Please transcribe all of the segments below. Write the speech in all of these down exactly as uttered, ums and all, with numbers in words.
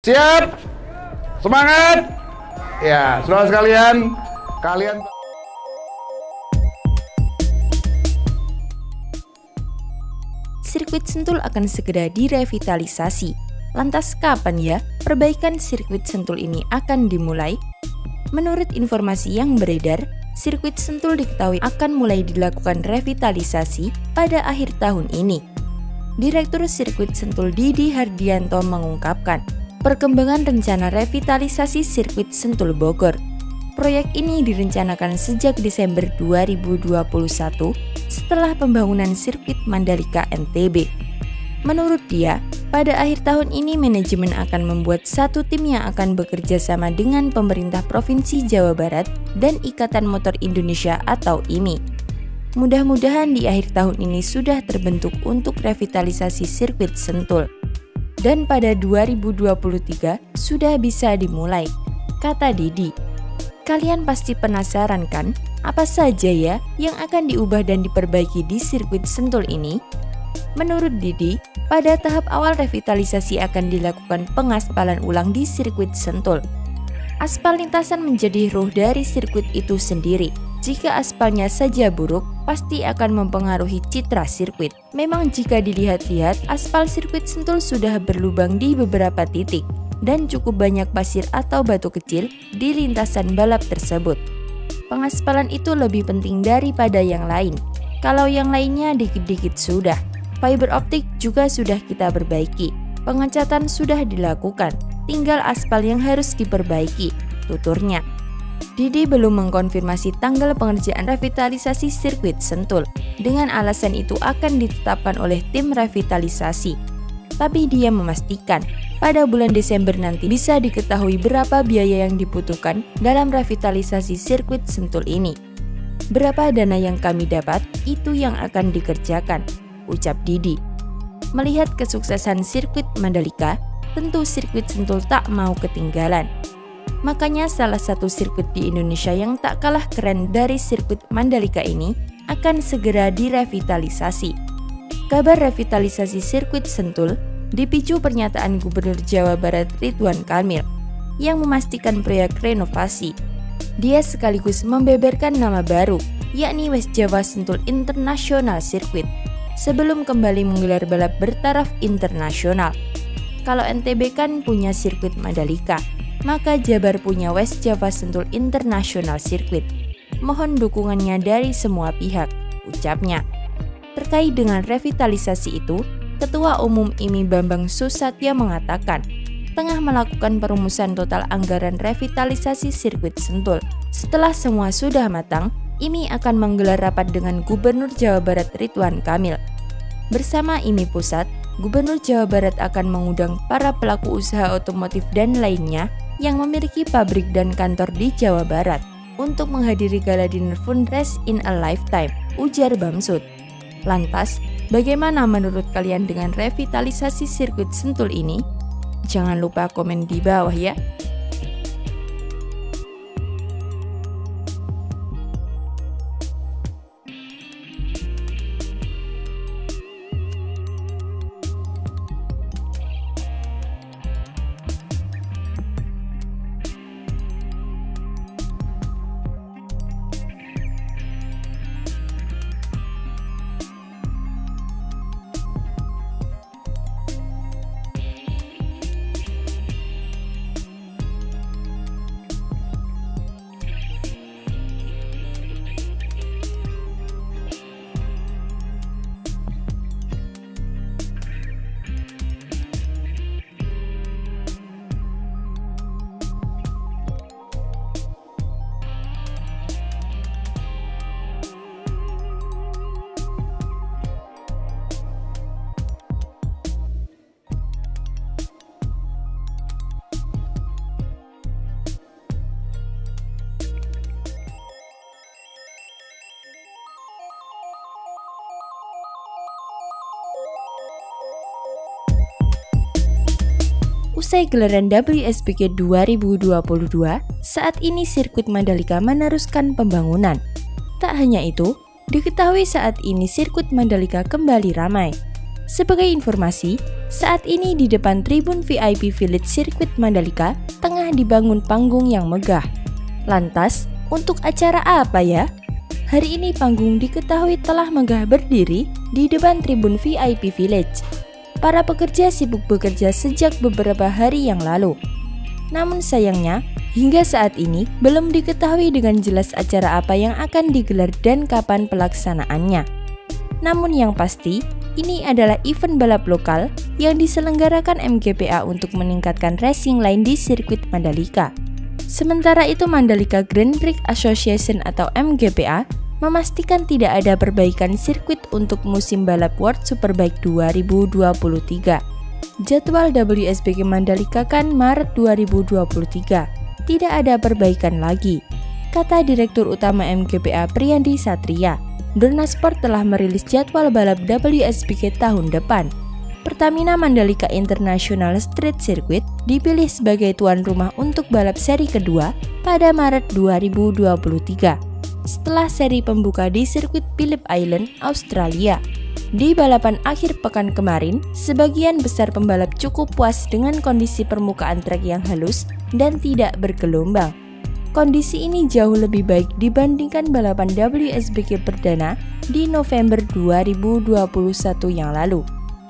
Siap? Semangat? Ya, saudara sekalian, kalian Sirkuit Sentul akan segera direvitalisasi. Lantas kapan ya perbaikan sirkuit Sentul ini akan dimulai? Menurut informasi yang beredar, sirkuit Sentul diketahui akan mulai dilakukan revitalisasi pada akhir tahun ini. Direktur Sirkuit Sentul Didi Hardianto mengungkapkan perkembangan rencana revitalisasi sirkuit Sentul Bogor. Proyek ini direncanakan sejak Desember dua ribu dua puluh satu setelah pembangunan sirkuit Mandalika N T B. Menurut dia, pada akhir tahun ini manajemen akan membuat satu tim yang akan bekerja sama dengan pemerintah Provinsi Jawa Barat dan Ikatan Motor Indonesia atau I M I. Mudah-mudahan di akhir tahun ini sudah terbentuk untuk revitalisasi sirkuit Sentul. Dan pada dua ribu dua puluh tiga sudah bisa dimulai, kata Didi. Kalian pasti penasaran kan, apa saja ya yang akan diubah dan diperbaiki di sirkuit Sentul ini? Menurut Didi, pada tahap awal revitalisasi akan dilakukan pengaspalan ulang di sirkuit Sentul. Aspal lintasan menjadi ruh dari sirkuit itu sendiri. Jika aspalnya saja buruk, pasti akan mempengaruhi citra sirkuit. Memang jika dilihat-lihat, aspal sirkuit Sentul sudah berlubang di beberapa titik dan cukup banyak pasir atau batu kecil di lintasan balap tersebut. Pengaspalan itu lebih penting daripada yang lain. Kalau yang lainnya dikit-dikit sudah. Fiber optik juga sudah kita perbaiki. Pengecatan sudah dilakukan. Tinggal aspal yang harus diperbaiki, tuturnya. Didi belum mengkonfirmasi tanggal pengerjaan revitalisasi sirkuit Sentul. Dengan alasan itu akan ditetapkan oleh tim revitalisasi. Tapi dia memastikan pada bulan Desember nanti bisa diketahui berapa biaya yang dibutuhkan dalam revitalisasi sirkuit Sentul ini. Berapa dana yang kami dapat, itu yang akan dikerjakan, ucap Didi. Melihat kesuksesan sirkuit Mandalika, tentu sirkuit Sentul tak mau ketinggalan. Makanya salah satu sirkuit di Indonesia yang tak kalah keren dari sirkuit Mandalika ini akan segera direvitalisasi. Kabar revitalisasi sirkuit Sentul dipicu pernyataan Gubernur Jawa Barat Ridwan Kamil yang memastikan proyek renovasi. Dia sekaligus membeberkan nama baru, yakni West Java Sentul International Circuit, sebelum kembali menggelar balap bertaraf internasional. Kalau N T B kan punya sirkuit Mandalika, maka Jabar punya West Java Sentul International Circuit. Mohon dukungannya dari semua pihak, ucapnya. Terkait dengan revitalisasi itu, Ketua Umum I M I Bambang Susatyo mengatakan, tengah melakukan perumusan total anggaran revitalisasi sirkuit Sentul. Setelah semua sudah matang, I M I akan menggelar rapat dengan Gubernur Jawa Barat Ridwan Kamil. Bersama I M I Pusat, Gubernur Jawa Barat akan mengundang para pelaku usaha otomotif dan lainnya yang memiliki pabrik dan kantor di Jawa Barat untuk menghadiri gala dinner Fundraise in a Lifetime, ujar Bamsud. Lantas, bagaimana menurut kalian dengan revitalisasi sirkuit Sentul ini? Jangan lupa komen di bawah ya. Usai gelaran W S B K dua ribu dua puluh dua, saat ini sirkuit Mandalika meneruskan pembangunan. Tak hanya itu, diketahui saat ini sirkuit Mandalika kembali ramai. Sebagai informasi, saat ini di depan tribun V I P Village Sirkuit Mandalika tengah dibangun panggung yang megah. Lantas, untuk acara apa ya? Hari ini panggung diketahui telah megah berdiri di depan tribun V I P Village. Para pekerja sibuk bekerja sejak beberapa hari yang lalu. Namun sayangnya, hingga saat ini belum diketahui dengan jelas acara apa yang akan digelar dan kapan pelaksanaannya. Namun yang pasti, ini adalah event balap lokal yang diselenggarakan M G P A untuk meningkatkan racing line di sirkuit Mandalika. Sementara itu Mandalika Grand Prix Association atau M G P A memastikan tidak ada perbaikan sirkuit untuk musim balap World Superbike dua ribu dua puluh tiga. Jadwal W S B K Mandalika kan Maret dua ribu dua puluh tiga. Tidak ada perbaikan lagi, kata Direktur Utama M G P A Priyandi Satria. Dorna Sport telah merilis jadwal balap W S B K tahun depan. Pertamina Mandalika International Street Circuit dipilih sebagai tuan rumah untuk balap seri kedua pada Maret dua ribu dua puluh tiga. Setelah seri pembuka di sirkuit Phillip Island, Australia. Di balapan akhir pekan kemarin, sebagian besar pembalap cukup puas dengan kondisi permukaan trek yang halus dan tidak bergelombang. Kondisi ini jauh lebih baik dibandingkan balapan W S B K perdana di November dua ribu dua puluh satu yang lalu.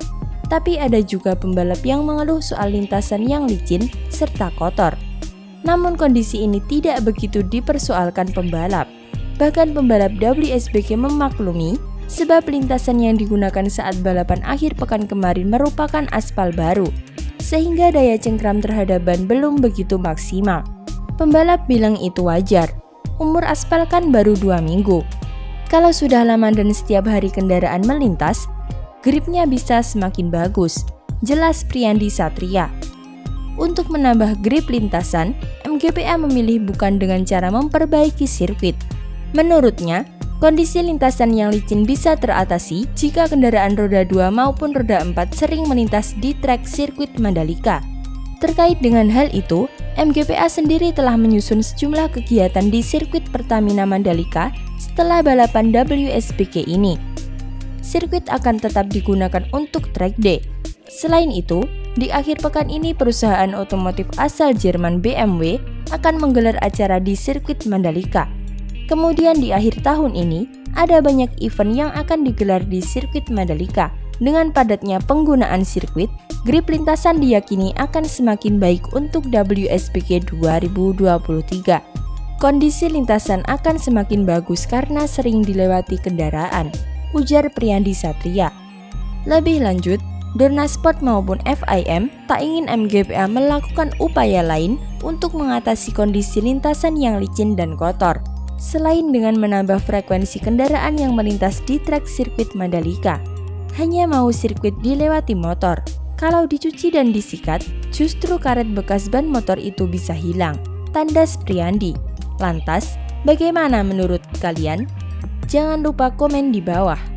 Tapi ada juga pembalap yang mengeluh soal lintasan yang licin serta kotor. Namun kondisi ini tidak begitu dipersoalkan pembalap. Bahkan pembalap W S B K memaklumi sebab lintasan yang digunakan saat balapan akhir pekan kemarin merupakan aspal baru, sehingga daya cengkram terhadap ban belum begitu maksimal. Pembalap bilang itu wajar, umur aspal kan baru dua minggu. Kalau sudah lama dan setiap hari kendaraan melintas, gripnya bisa semakin bagus, jelas Priyandi Satria. Untuk menambah grip lintasan, M G P A memilih bukan dengan cara memperbaiki sirkuit. Menurutnya, kondisi lintasan yang licin bisa teratasi jika kendaraan roda dua maupun roda empat sering melintas di trek sirkuit Mandalika. Terkait dengan hal itu, M G P A sendiri telah menyusun sejumlah kegiatan di sirkuit Pertamina Mandalika setelah balapan W S B K ini. Sirkuit akan tetap digunakan untuk track day. Selain itu, di akhir pekan ini perusahaan otomotif asal Jerman B M W akan menggelar acara di sirkuit Mandalika. Kemudian di akhir tahun ini, ada banyak event yang akan digelar di sirkuit Mandalika. Dengan padatnya penggunaan sirkuit, grip lintasan diyakini akan semakin baik untuk W S B K dua ribu dua puluh tiga. Kondisi lintasan akan semakin bagus karena sering dilewati kendaraan, ujar Priyandi Satria. Lebih lanjut, Dorna Sport maupun F I M tak ingin M G P A melakukan upaya lain untuk mengatasi kondisi lintasan yang licin dan kotor, selain dengan menambah frekuensi kendaraan yang melintas di trek sirkuit Mandalika. Hanya mau sirkuit dilewati motor. Kalau dicuci dan disikat, justru karet bekas ban motor itu bisa hilang, tandas Priyandi. Lantas, bagaimana menurut kalian? Jangan lupa komen di bawah.